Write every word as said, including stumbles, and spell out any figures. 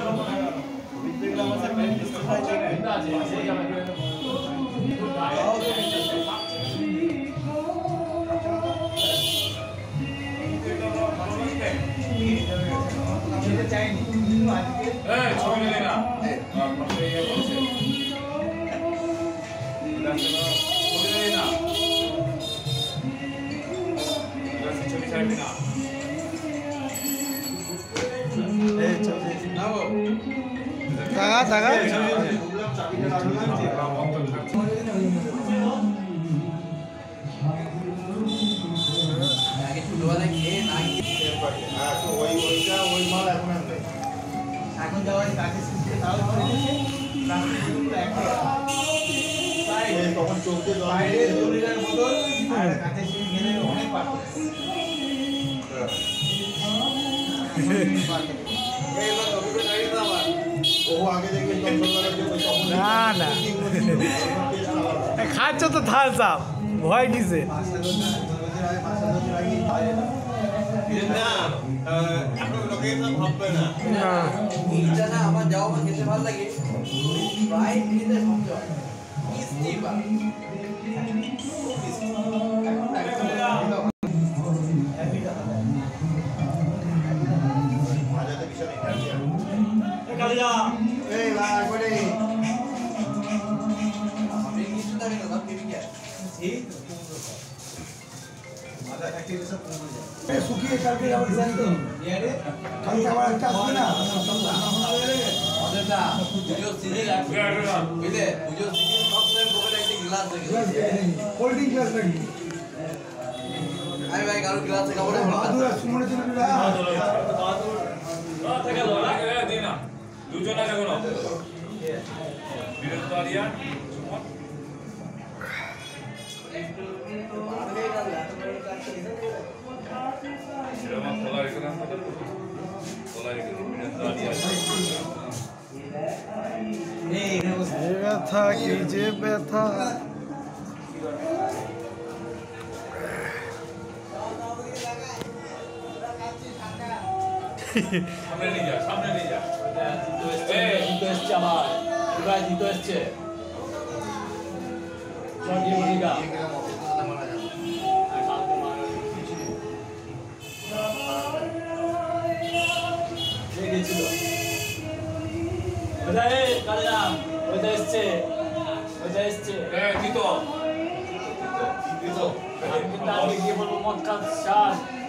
Taga, taga. এখন যাওয়ার কাছে সিস্টে তাও করেছে তখন চোখে বাইরে দড়িটার বদল আর কাছে সিস্টে গেলে অনেক পার্থক্য না না খাচ্ছ তো থাল চাপ ভয় কিসে আমার যাওয়া খেতে ভালো লাগে প্রায় খেতে সমঝয় মিষ্টি বা শুকিয়ে কালকে যাবো ডিজাইন তো কালকে আমার একটা আসবে না অনেকটা পুজো সিজন আছে বুঝলে পুজো সিজন সব সময় পকেটে একটা গ্লাস থাকে কোল্ড ড্রিঙ্ক গ্লাস নাকি আই ভাই কারো গ্লাসে খাবো না আদু সুমনে দিন না না থেকে লড়া করে দিন না দুজন আছে কোন বিরত আরিয়া সেরকম খোলা রেখে দেন খোলা রেখে দিন বিরত আরিয়া এই ব্যথা কি যে ব্যথা সামনে নিয়ে যা সামনে নিয়ে যা দ্বিতীয় এসছে আমার এবার দ্বিতীয় এসছে চন্ডী মনিকা গেছিল ওটা এই কালাম ওটা এসছে ওটা এসছে এ দিত দিত আমি তার গিয়ে বলবো মদ খাস